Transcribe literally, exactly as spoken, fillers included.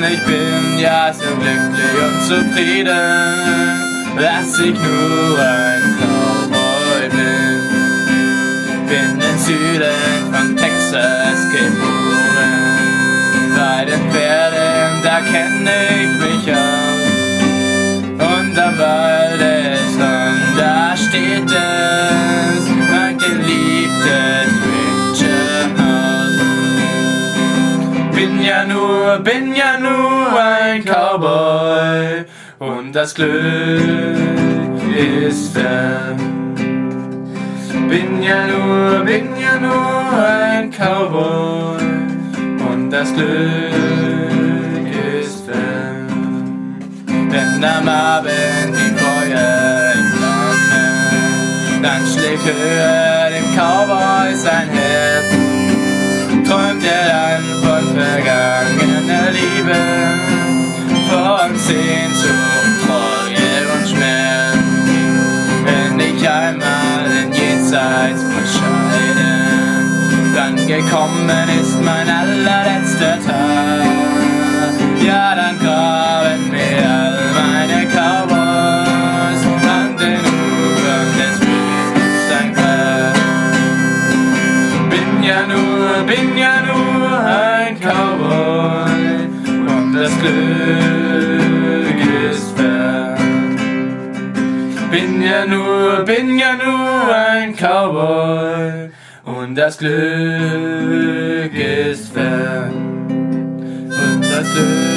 ich bin ja so glücklich und zufrieden, dass ich nur ein Cowboy bin. Bin im Süden von Texas geboren, bei den Pferden, da kenne ich mich aus. Und am Waldesrand, da steht es, mein geliebtes Witcherhaus. Bin ja nur, bin ja nur ein Cowboy und das Glück ist fern. Bin ja nur, bin ja nur ein Cowboy und das Glück ist fern. Wenn am Abend die Feuer entflammen, dann schlägt höher dem Cowboy sein Herz. Träumt er dann von vergangener Liebe, von Sehnsucht, Treue und Schmerz. Wenn ich einmal in Jenseits verscheiden, dann gekommen ist mein allerletzter Tag. Ja, dann graben mir all meine Cowboys an den Ufern des Flusses ein Grab. Bin ja nur, bin ja nur ein Cowboy und das Glück ist fern. Bin ja nur, bin ja nur ein Cowboy und das Glück ist fern. Und das Glück